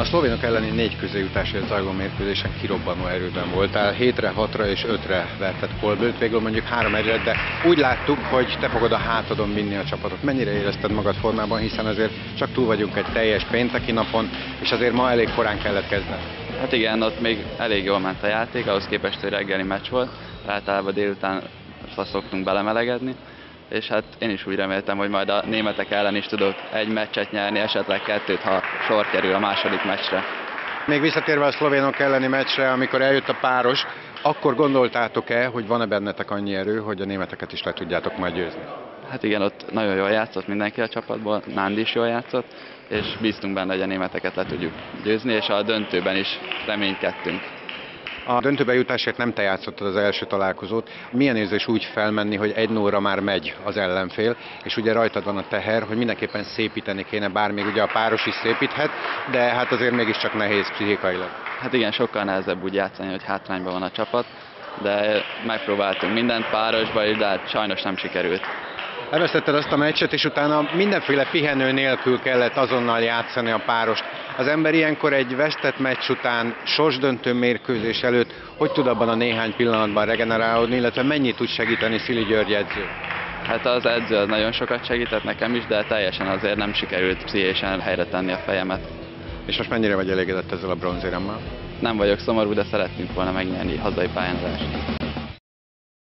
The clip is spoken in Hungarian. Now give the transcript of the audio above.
szlovénok elleni 4 közéjutásért zajló mérkőzésen kirobbanó erőben voltál. 7-re, 6-ra és 5-re verted Kolbőt, végül mondjuk 3-1-re, de úgy láttuk, hogy te fogod a hátadon vinni a csapatot. Mennyire érezted magad formában, hiszen azért csak túl vagyunk egy teljes pénteki napon, és azért ma elég korán kellett kezdeni. Hát igen, ott még elég jól ment a játék, ahhoz képest, hogy reggeli meccs volt. Általában délután szoktunk belemelegedni, és hát én is úgy reméltem, hogy majd a németek ellen is tudok egy meccset nyerni, esetleg 2-t, ha sor kerül a második meccsre. Még visszatérve a szlovénok elleni meccsre, amikor eljött a páros, akkor gondoltátok-e, hogy van-e bennetek annyi erő, hogy a németeket is le tudjátok majd győzni? Hát igen, ott nagyon jól játszott mindenki a csapatból, Nándi is jól játszott, és bíztunk benne, hogy a németeket le tudjuk győzni, és a döntőben is reménykedtünk. A döntőbe jutásért nem te játszottad az első találkozót. Milyen érzés úgy felmenni, hogy 1-0-ra már megy az ellenfél, és ugye rajtad van a teher, hogy mindenképpen szépíteni kéne, bár még ugye a páros is szépíthet, de hát azért mégiscsak nehéz pszichikailag. Hát igen, sokkal nehezebb úgy játszani, hogy hátrányban van a csapat, de megpróbáltunk mindent párosba is, de hát sajnos nem sikerült. Elvesztetted azt a meccset, és utána mindenféle pihenő nélkül kellett azonnal játszani a párost. Az ember ilyenkor egy vesztett meccs után, sorsdöntő mérkőzés előtt, hogy tud abban a néhány pillanatban regenerálódni, illetve mennyit tud segíteni Szili György edző? Hát az edző az nagyon sokat segített nekem is, de teljesen azért nem sikerült pszichésen helyre tenni a fejemet. És most mennyire vagy elégedett ezzel a bronzéremmel? Nem vagyok szomorú, de szeretnénk volna megnyerni hazai pályán az elsőt.